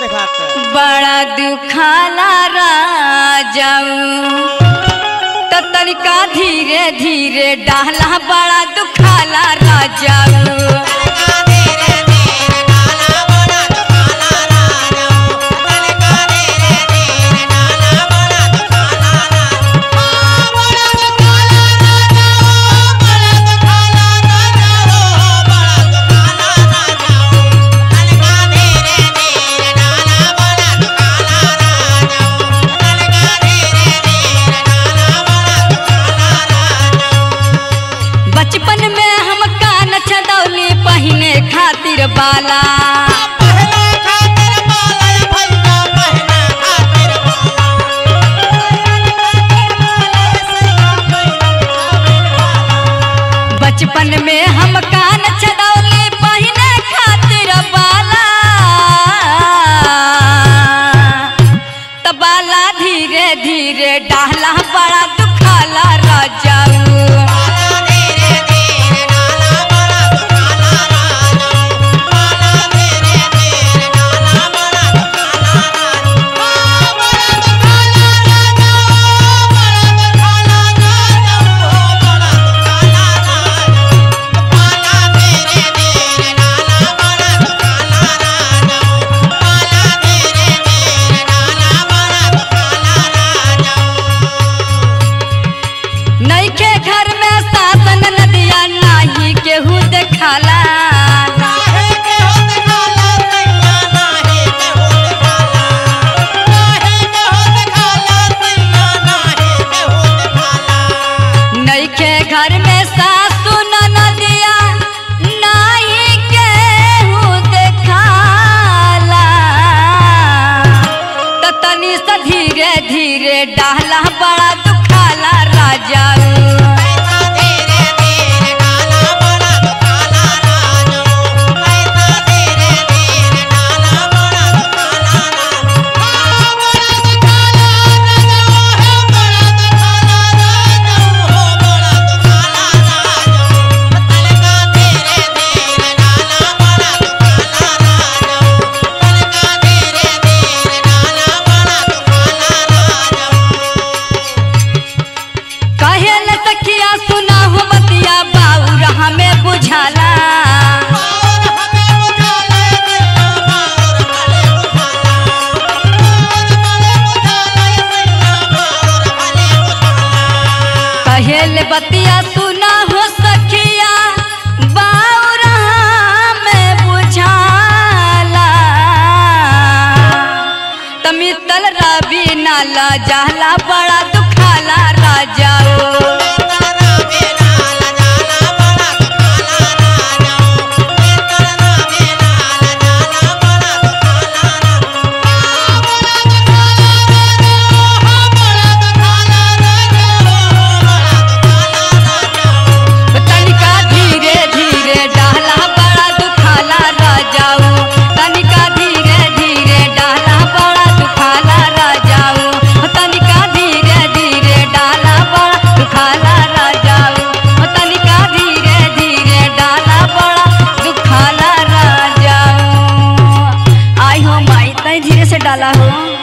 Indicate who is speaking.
Speaker 1: बड़ा दुखाला राजाऊ तो तनिका धीरे धीरे डाला बड़ा दुखाला राजाऊ बचपन में हम कान छदौली पहिने खातिर बाला बचपन में हम कान छदौली पहिने खातिर बाला तबाला धीरे धीरे डाला बड़ा दुखाला राजाऊ नइखे घर में सासन नदिया नाही केहू देखाला नइखे घर में सासन नदिया नाही केहू देखाला तो तनी से धीरे धीरे डाला बड़ा दुखाला राजाऊ सुना हो बतिया बाउर हमें बुझाला कहेले बतिया सुना हो सखिया बाउर हमें बुझाला तमितल रवि नाला जाला बड़ा दुखाला राजाऊ धीरे से डाला हो।